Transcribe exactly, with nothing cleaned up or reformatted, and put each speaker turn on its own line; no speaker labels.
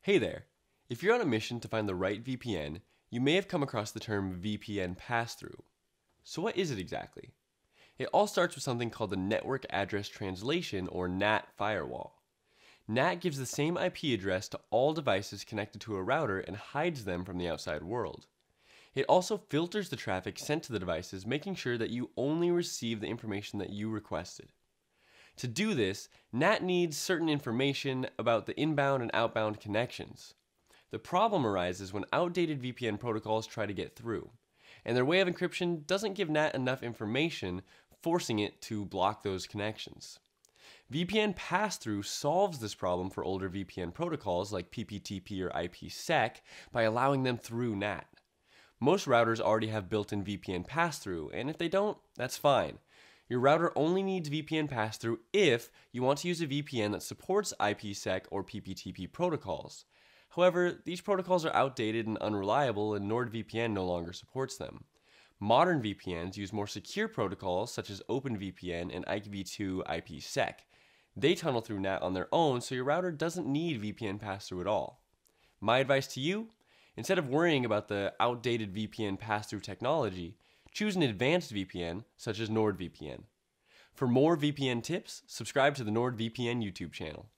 Hey there! If you're on a mission to find the right V P N, you may have come across the term V P N Passthrough. So what is it exactly? It all starts with something called the Network Address Translation, or N A T firewall. N A T gives the same I P address to all devices connected to a router and hides them from the outside world. It also filters the traffic sent to the devices, making sure that you only receive the information that you requested. To do this, N A T needs certain information about the inbound and outbound connections. The problem arises when outdated V P N protocols try to get through, and their way of encryption doesn't give N A T enough information, forcing it to block those connections. V P N Passthrough solves this problem for older V P N protocols like P P T P or IPsec by allowing them through N A T. Most routers already have built-in V P N Passthrough, and if they don't, that's fine. Your router only needs V P N Passthrough if you want to use a V P N that supports IPsec or P P T P protocols. However, these protocols are outdated and unreliable, and NordVPN no longer supports them. Modern V P Ns use more secure protocols such as OpenVPN and I P v two IPsec. They tunnel through N A T on their own, so your router doesn't need V P N Passthrough at all. My advice to you? Instead of worrying about the outdated V P N Passthrough technology, choose an advanced V P N such as NordVPN. For more V P N tips, subscribe to the NordVPN YouTube channel.